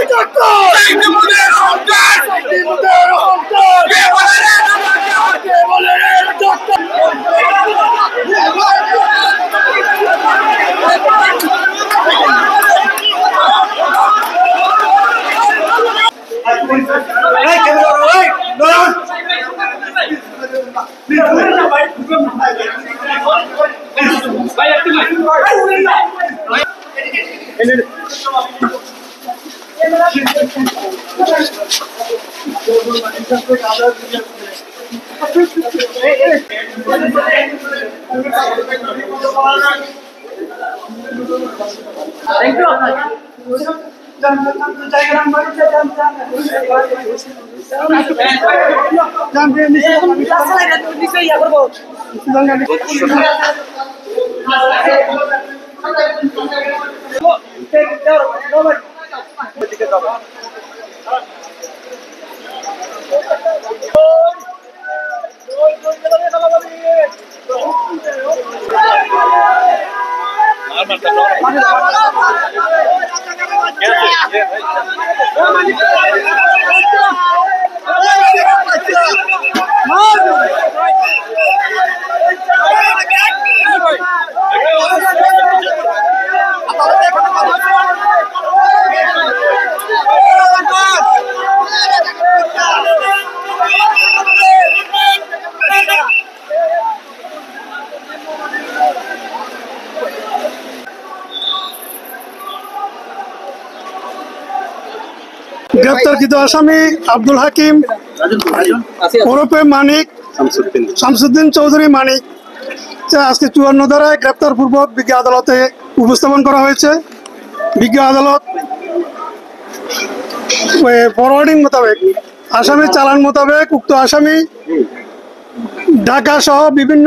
গ্রেপ্তারকৃত আসামি আব্দুল হাকিম ওরফে মানিক শামসুদ্দিন চৌধুরী মানিক আজকে 54 ধারায় গ্রেপ্তারপূর্বক বিজ্ঞ আদালতে উপস্থাপন করা হয়েছে। বিজ্ঞ আদালত ফরওয়ার্ডিং মোতাবেক আসামি চালান মোতাবেক উক্ত আসামি ঢাকা সহ বিভিন্ন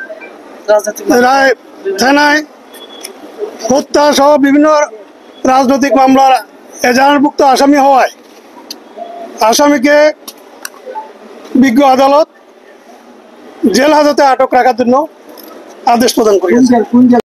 থানায় হত্যা সহ বিভিন্ন রাজনৈতিক মামলার এজাহারভুক্ত আসামি হওয়ায় আসামিকে বিজ্ঞ আদালত জেল হাজতে আটক রাখার জন্য আদেশ প্রদান করেছে।